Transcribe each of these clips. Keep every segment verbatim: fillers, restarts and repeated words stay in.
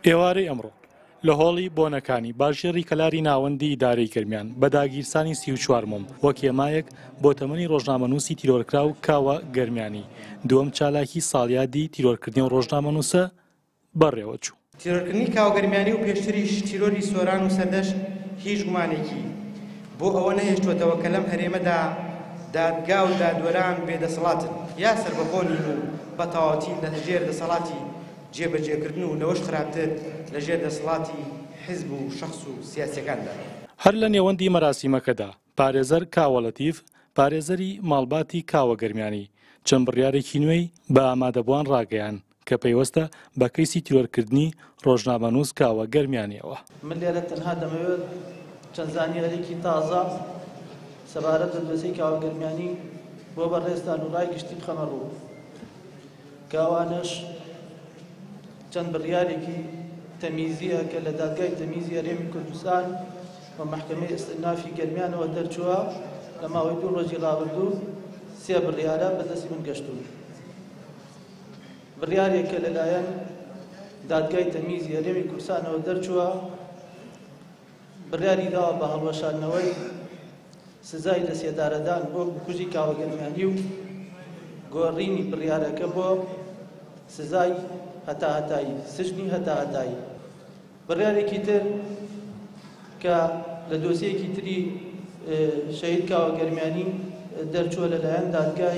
ئێوارەی ئەمڕۆ لە هۆڵی بۆنەکانی باژێڕی کەلاری ناوەندی ئیدارەی گەرمیان بە داگیرسانی سی و چوارمم وەک هێمایەک بۆ تەمەنی ڕۆژنامەنووسی تیرۆرکرا و کاوە گەرمیانی دووەم چالاکی ساڵیادی تیرۆرکردنی و ڕۆژنامەنووسە بەڕێوە چوو. تیرۆرکردنی کاوگەرمیانی و پێشتریش تیرۆری سۆران و سەردەشت هیچ گومانێکی بۆ ئەوە نەهێشتوەتەوە کە لەم هەرێمەدا دادگا و دادوەران بێدەسەڵاتن یا سەربەخۆنین و بە تەواوەتی لەژێر دەسەڵاتی جێبەجێکردن و لەوەش خراپتر لەژێر دەسەڵاتی حیزب و شەخص و سیاسیەکاندا. هەر لە نێوەندی مەراسیمەکەدا پارێزەر کاوە لەتیف پارێزەری ماڵباتی کاوە گەرمیانی چەند بڕیارێکی نوێی بە ئامادەبووان ڕاگەیان کە پەیوەستە بە کەیسی تیرۆرکردنی ڕۆژنامەنووس کاوە گەرمیانیەوە. من لێرە تەنها دەمەوێت چەند زانیاریی تازە سەبارەت بە دۆسیەی کاوە گەرمیانی بۆ بەڕێزدان و ڕای گشتی بخەمە ڕوو کە ئەوانش چەند بڕیارێکی تەمیزیە کە لە دادگای تەمیزی هەرێمی کوردستان و مەحکەمەی ئیستئینافی گەرمیانەوە دەرچووە لە ماوەی دوو ڕۆژی ڕابردوو سێ بڕیارە بەدەستی من گەشتوون. بڕیارێکە لەلایەن دادگای تەمیزی هەرێمی کوردستانەوە دەرچووە بڕیاری داوە بە هەڵوەشاندنەوەی سزای دەسێدارەدان بۆ کوژی کاوە گەرمیانی و گۆڕینی بڕیارەکە بۆ سزای هەتا هەتایی سژنی هەتا هەتایی. بڕیارێکی تر کە لە دۆسیەکی تری شەهید کاوە گەرمیانی دەرچووە لەلایەن دادگای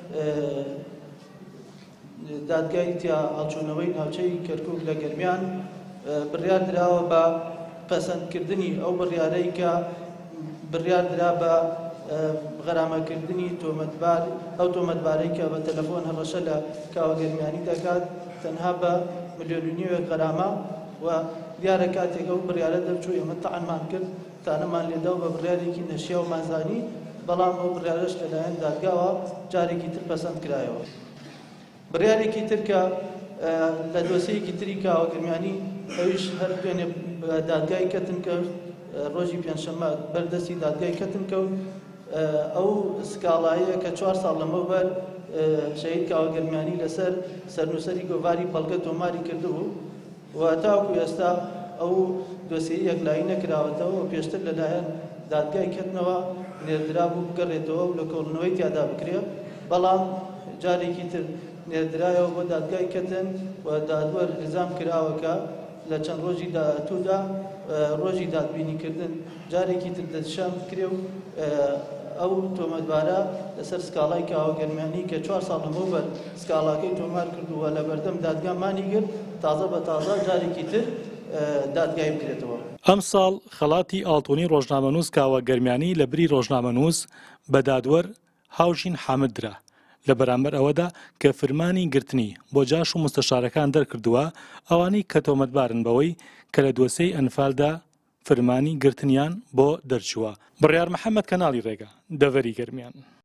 دادگای تیا هەڵچوونەوەی ناوچەی کەرکووک لە گەرمیان بڕیار دراوە بە پەسەندکردنی ئەو بڕیارەی کە بڕیار درا بە غەرامەکردنی تۆمەتبار ئەو تۆمەتبارەی کە بە تەلەفۆن هەڕەشە لە کاوە گەرمیانی دەکات تەنها بە ملیۆن و نیوێک غەرامە و دیارە کاتێک ئەو بڕیارە دەرچوو ئێمە تەعانمان کرد تانەمان لێداو بە بڕیارێکی نەشیە و مازانی بەڵام ئەو بڕیارەش لەلایەن دادگاوە جارێکی تر پەسەند کرایەوە. بڕیارێکی تر کە لە دۆسەیەکی تری کاوە گەرمیانی ئەویش هەر دوێنێ دادگای کەتن کرد ڕۆژی پێنجشەممە بەردەستی دادگای کەتن کەوت ئەو سکاڵاییە کە چوار ساڵ لەمەوبەر شەهید کاوە گەرمیانی لەسەر سەرنووسەری گۆڤاری پەڵگە تۆماری کردبوو و تاوەکو ئێستا ئەو دۆسیەی یەکلایی نەکراوەتەوە و پێشتر لەلایەن دادگای کەتنەوە نێردرا بوو بگەڕێتەوە و لە کۆڵنەوەی تیادا بکرێ بەڵام جارێکی تر نێردرایەوە بۆ دادگای کەتن و دادوەر ئیلزام کراوەکە لە چەند ڕۆژی داهاتوودا ڕۆژی دادبینیکردن جارێکی تر دەستشان بکرێ و ئەو تۆمەتبارە لەسەر سکاڵای کاوە گەرمیانی کە چوار ساڵ لەمەوبەر سکاڵاکەی تۆمار کردووە لە بەردەم دادگامانی گرت تازە بە تازە جارێکی تر دادگای بکرێتەوە. ئەم ساڵ خەڵاتی ئاڵتوونی ڕۆژنامەنووس کاوە گەرمیانی لە بری ڕۆژنامەنووس بە دادوەر هاوژین حامد درا لە بەرامبەر ئەوەدا کە فرمانی گرتنی بۆ جاش و مستەشارەکان دەرکردووە ئەوانی کە تۆمەتبارن بەوەی کە لە دۆسەی ئەنفالدا فرمانی گرتنیان بۆ دەرچووە. بڕیار محەممەد کەناڵی ڕێگا دەڤەری گەرمیان.